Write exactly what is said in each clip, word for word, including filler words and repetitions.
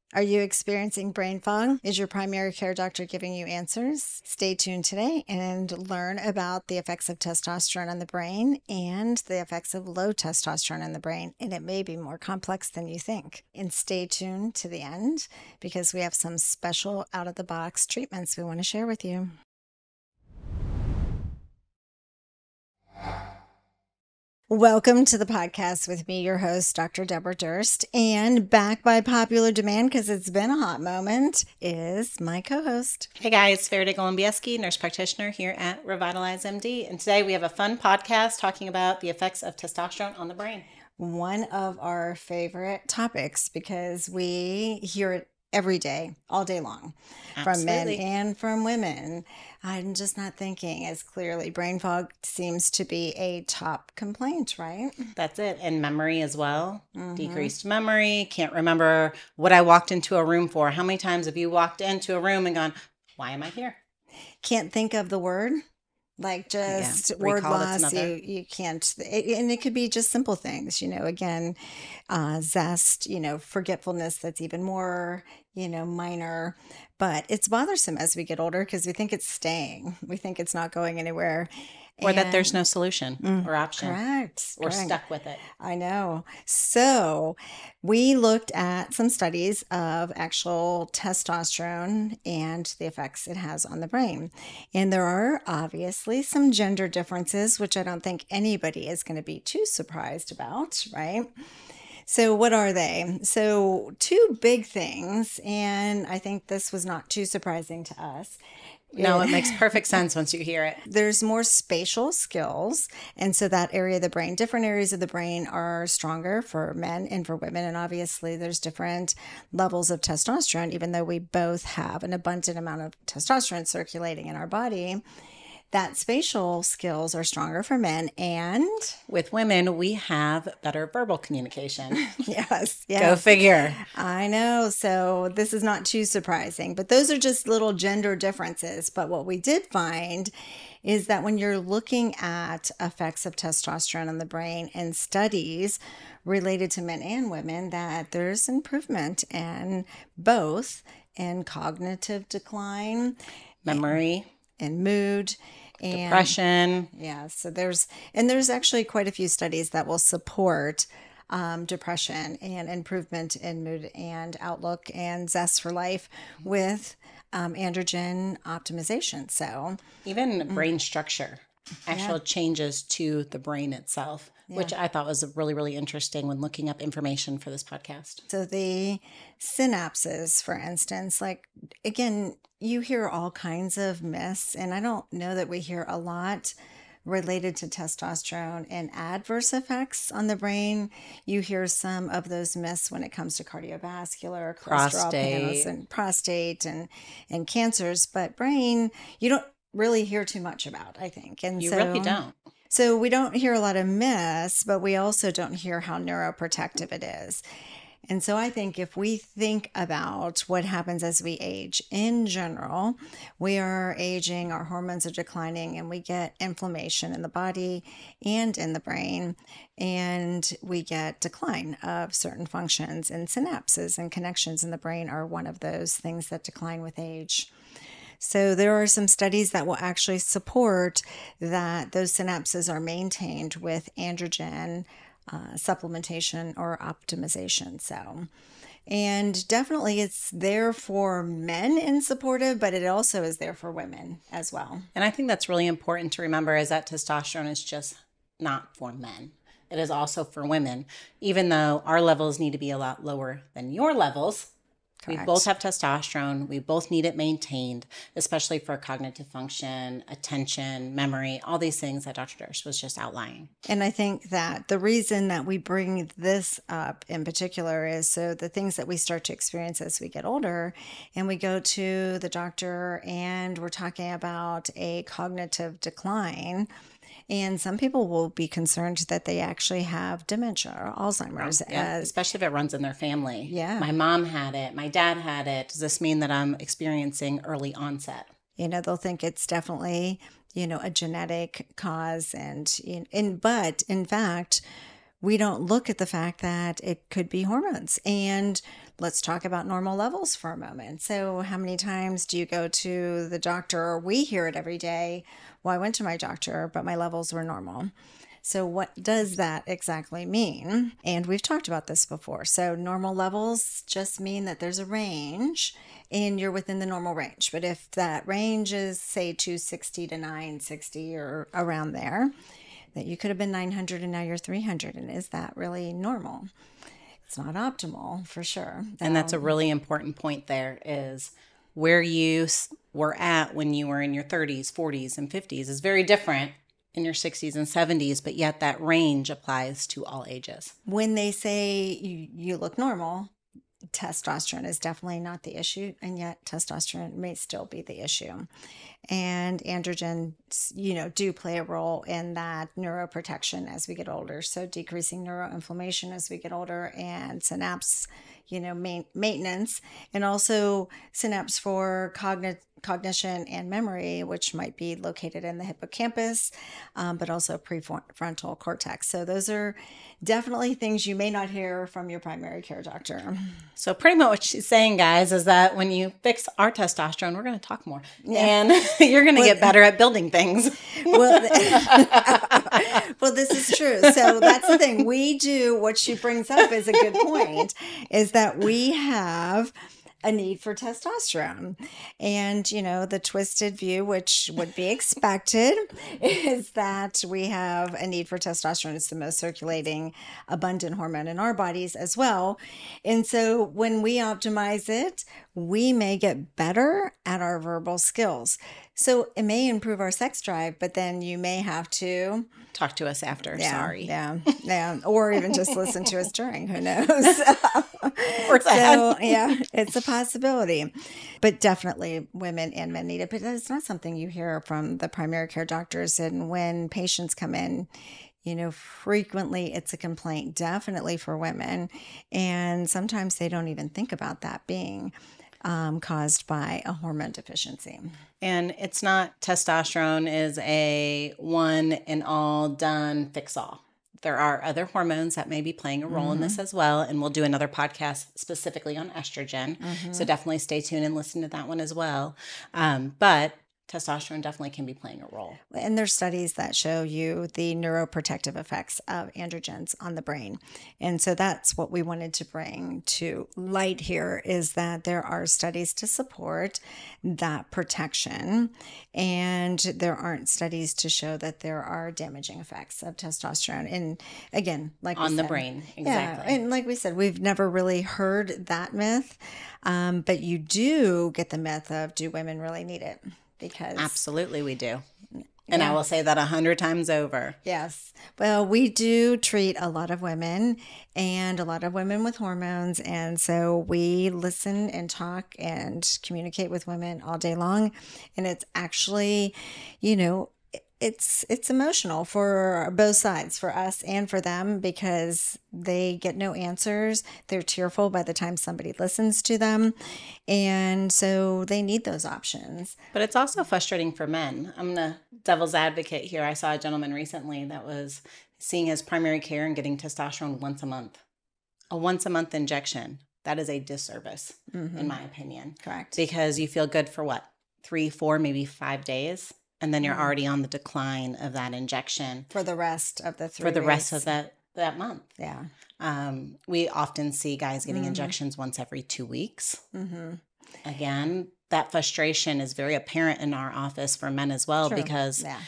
Are you experiencing brain fog? Is your primary care doctor giving you answers? Stay tuned today and learn about the effects of testosterone on the brain and the effects of low testosterone on the brain. And it may be more complex than you think. And stay tuned to the end because we have some special out-of-the-box treatments we want to share with you. Welcome to the podcast with me, your host, Doctor Debra Durst, and back by popular demand because it's been a hot moment is my co-host. Hey guys, Farideh Golembiewski, nurse practitioner here at Revitalyze M D, and today we have a fun podcast talking about the effects of testosterone on the brain. One of our favorite topics because we hear it every day, all day long, from men and from women. I'm just not thinking as clearly. Brain fog seems to be a top complaint, right? That's it. And memory as well. Mm-hmm. Decreased memory. Can't remember what I walked into a room for. How many times have you walked into a room and gone, why am I here? Can't think of the word. Like just yeah. word Recall loss, you, you can't, it, and it could be just simple things, you know, again, uh, zest, you know, forgetfulness that's even more, you know, minor, but it's bothersome as we get older because we think it's staying. We think it's not going anywhere. Or and, that there's no solution mm, or option. Correct. We're correct. stuck with it. I know. So we looked at some studies of actual testosterone and the effects it has on the brain. And there are obviously some gender differences, which I don't think anybody is going to be too surprised about, right? So what are they? So two big things, and I think this was not too surprising to us. No, it makes perfect sense once you hear it. There's more spatial skills. And so that area of the brain, different areas of the brain are stronger for men and for women. And obviously there's different levels of testosterone, even though we both have an abundant amount of testosterone circulating in our body. That spatial skills are stronger for men, and with women, we have better verbal communication. yes, yes. Go figure. I know. So this is not too surprising, but those are just little gender differences. But what we did find is that when you're looking at effects of testosterone on the brain and studies related to men and women, that there's improvement in both in cognitive decline, memory, and, and mood. And, depression. Yeah. So there's, and there's actually quite a few studies that will support um, depression and improvement in mood and outlook and zest for life with um, androgen optimization. So even mm, brain structure, actual yeah. changes to the brain itself, yeah. which I thought was really, really interesting when looking up information for this podcast. So the synapses, for instance, like, again, you hear all kinds of myths, and I don't know that we hear a lot related to testosterone and adverse effects on the brain. You hear some of those myths when it comes to cardiovascular, cholesterol panels, and prostate and, and cancers, but brain, you don't really hear too much about, I think. And you so, really don't. So we don't hear a lot of myths, but we also don't hear how neuroprotective it is. And so I think if we think about what happens as we age in general, we are aging, our hormones are declining, and we get inflammation in the body and in the brain, and we get decline of certain functions, and synapses and connections in the brain are one of those things that decline with age. So there are some studies that will actually support that those synapses are maintained with androgen uh, supplementation or optimization. So, and definitely it's there for men and supportive, but it also is there for women as well. And I think that's really important to remember is that testosterone is just not for men. It is also for women, even though our levels need to be a lot lower than your levels. Correct. We both have testosterone. We both need it maintained, especially for cognitive function, attention, memory, all these things that Doctor Durst was just outlining. And I think that the reason that we bring this up in particular is so the things that we start to experience as we get older and we go to the doctor and we're talking about a cognitive decline. And some people will be concerned that they actually have dementia or Alzheimer's. Yeah, as, especially if it runs in their family. Yeah. My mom had it. My dad had it. Does this mean that I'm experiencing early onset? You know, they'll think it's definitely, you know, a genetic cause. And, and but in fact, we don't look at the fact that it could be hormones. And let's talk about normal levels for a moment. So how many times do you go to the doctor, or we hear it every day? Well, I went to my doctor, but my levels were normal. So what does that exactly mean? And we've talked about this before. So normal levels just mean that there's a range and you're within the normal range. But if that range is, say, two sixty to nine sixty or around there, that you could have been nine hundred and now you're three hundred. And is that really normal? It's not optimal for sure. And that's a really important point there, is where you were at when you were in your thirties, forties, and fifties is very different in your sixties and seventies, but yet that range applies to all ages. When they say you, you look normal, testosterone is definitely not the issue, and yet testosterone may still be the issue. And androgens, you know, do play a role in that neuroprotection as we get older. So decreasing neuroinflammation as we get older, and synapse, you know, main, maintenance, and also synapse for cognitive cognition and memory, which might be located in the hippocampus, um, but also prefrontal cortex. So those are definitely things you may not hear from your primary care doctor. So pretty much what she's saying, guys, is that when you fix our testosterone, we're going to talk more. Yeah. And you're going to well, get better at building things. Well, well, this is true. So that's the thing. We do, what she brings up is a good point, is that we have a need for testosterone. And, you know, the twisted view, which would be expected, is that we have a need for testosterone. It's the most circulating abundant hormone in our bodies as well. And so when we optimize it, we may get better at our verbal skills. So it may improve our sex drive, but then you may have to talk to us after. Yeah, Sorry. Yeah. Yeah. Or even just listen to us during. Who knows? Or so, yeah, it's a possibility. But definitely women and men need it. But it's not something you hear from the primary care doctors. And when patients come in, you know, frequently it's a complaint, definitely for women. And sometimes they don't even think about that being Um, caused by a hormone deficiency. And it's not, testosterone is a one and all done fix all. There are other hormones that may be playing a role mm-hmm. in this as well. And we'll do another podcast specifically on estrogen. Mm-hmm. So definitely stay tuned and listen to that one as well. Um, but testosterone definitely can be playing a role. And there's studies that show you the neuroprotective effects of androgens on the brain. And so that's what we wanted to bring to light here, is that there are studies to support that protection. And there aren't studies to show that there are damaging effects of testosterone. And again, like on we the said, brain. Exactly. Yeah, and like we said, we've never really heard that myth. Um, but you do get the myth of, do women really need it? Because absolutely we do. And yeah. I will say that a hundred times over. Yes. Well, we do treat a lot of women and a lot of women with hormones. And so we listen and talk and communicate with women all day long. And it's actually, you know, it's it's emotional for both sides, for us and for them, because they get no answers. They're tearful by the time somebody listens to them. And so they need those options. But it's also frustrating for men. I'm the devil's advocate here. I saw a gentleman recently that was seeing his primary care and getting testosterone once a month. A once a month injection. That is a disservice, mm-hmm. in my opinion. Correct. Because you feel good for what? Three, four, maybe five days. And then you're mm-hmm. already on the decline of that injection. For the rest of the three For the weeks. rest of that, that month. Yeah. Um, we often see guys getting mm-hmm. injections once every two weeks. Mm-hmm. Again, that frustration is very apparent in our office for men as well. True. Because yeah.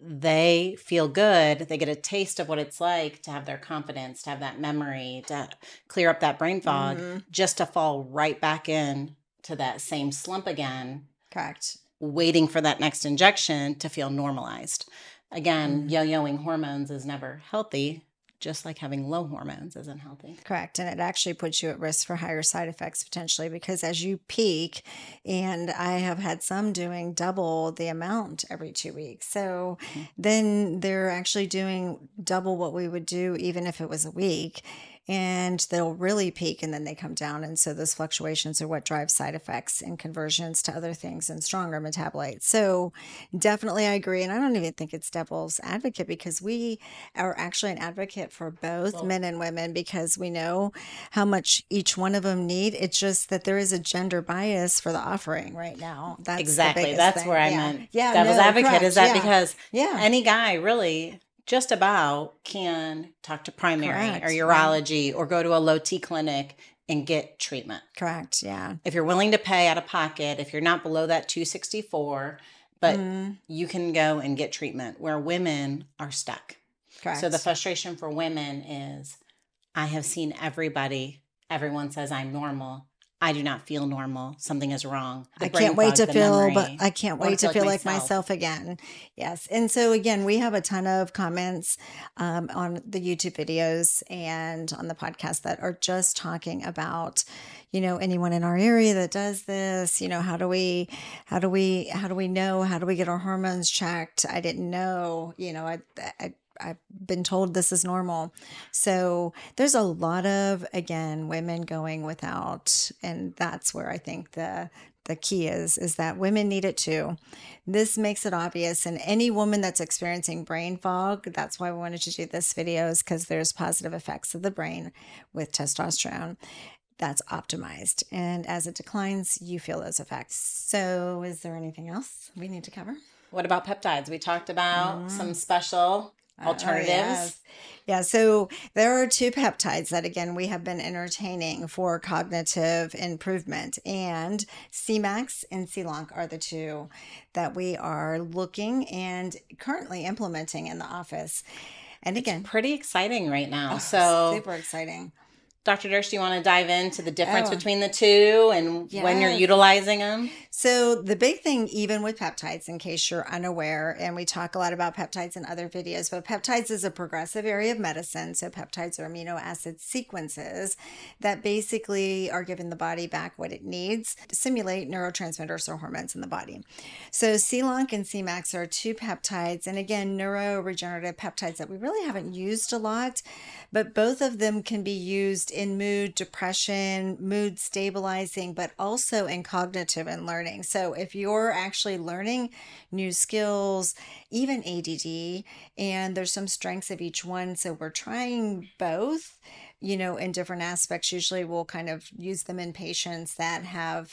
they feel good. They get a taste of what it's like to have their confidence, to have that memory, to clear up that brain fog, mm-hmm. just to fall right back in to that same slump again. Correct. Waiting for that next injection to feel normalized. Again, mm-hmm. yo-yoing hormones is never healthy, just like having low hormones isn't healthy. Correct. And it actually puts you at risk for higher side effects potentially, because as you peak, and I have had some doing double the amount every two weeks. So mm-hmm. then they're actually doing double what we would do even if it was a week. and they'll really peak and then they come down. And so those fluctuations are what drive side effects and conversions to other things and stronger metabolites. So definitely I agree. And I don't even think it's devil's advocate, because we are actually an advocate for both well, men and women, because we know how much each one of them need. It's just that there is a gender bias for the offering right now. That's exactly. That's thing. where I yeah. meant yeah, devil's no, advocate correct. is that yeah. because yeah. any guy really just about can talk to primary Correct. or urology or go to a low T clinic and get treatment. Correct. Yeah. If you're willing to pay out of pocket, if you're not below that two sixty-four, but mm. you can go and get treatment, where women are stuck. Correct. So the frustration for women is, I have seen everybody, everyone says I'm normal. I do not feel normal. Something is wrong. The I can't wait fog, to feel, memory. but I can't wait to feel, feel like, like myself. myself again. Yes. And so again, we have a ton of comments um, on the YouTube videos and on the podcast that are just talking about, you know, anyone in our area that does this, you know, how do we, how do we, how do we know, how do we get our hormones checked? I didn't know, you know, I, I, I've been told this is normal. So there's a lot of, again, women going without. And that's where I think the the key is, is that women need it too. This makes it obvious. And any woman that's experiencing brain fog, that's why we wanted to do this video, is because there's positive effects of the brain with testosterone that's optimized. And as it declines, you feel those effects. So is there anything else we need to cover? What about peptides? We talked about mm. some special alternatives. Uh, yes. Yeah. So there are two peptides that, again, we have been entertaining for cognitive improvement, and C max and C lonk are the two that we are looking and currently implementing in the office. And again, it's pretty exciting right now. Oh, so super exciting. Doctor Durst, do you want to dive into the difference oh. between the two and yes. when you're utilizing them? So the big thing, even with peptides, in case you're unaware, and we talk a lot about peptides in other videos, but peptides is a progressive area of medicine. So peptides are amino acid sequences that basically are giving the body back what it needs to simulate neurotransmitters or hormones in the body. So C lonk and C max are two peptides. And again, neuroregenerative peptides that we really haven't used a lot, but both of them can be used in mood, depression, mood stabilizing, but also in cognitive and learning. So if you're actually learning new skills, even A D D, and there's some strengths of each one. So we're trying both, you know, in different aspects. Usually we'll kind of use them in patients that have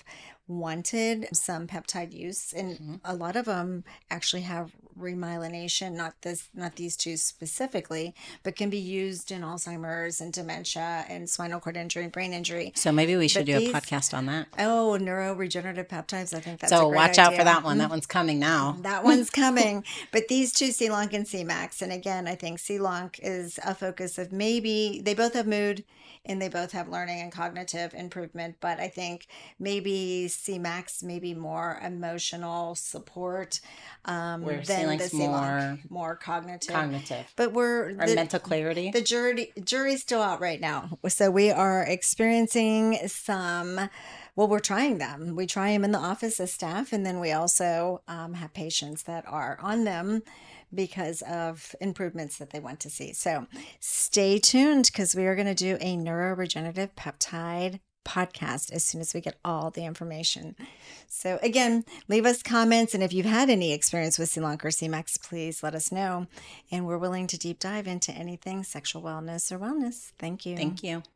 wanted some peptide use, and mm-hmm. a lot of them actually have remyelination, not this, not these two specifically, but can be used in Alzheimer's and dementia and spinal cord injury and brain injury. So maybe we should but do these, a podcast on that. Oh, neuroregenerative peptides. I think that's so a great watch idea. out for that one. That one's coming now. That one's coming. But these two, C lonk and C max. And again, I think C lonk is a focus of maybe they both have mood and they both have learning and cognitive improvement. But I think maybe C max, maybe more emotional support um, Where than the C lonk, more, more cognitive. Cognitive. But we're or the, mental clarity. The jury jury's still out right now. So we are experiencing some. Well, we're trying them. We try them in the office as staff, and then we also um, have patients that are on them because of improvements that they want to see. So stay tuned, because we are going to do a neuroregenerative peptide podcast as soon as we get all the information. So again, leave us comments, and if you've had any experience with C lonk or C max, please let us know, and we're willing to deep dive into anything sexual wellness or wellness. Thank you. Thank you.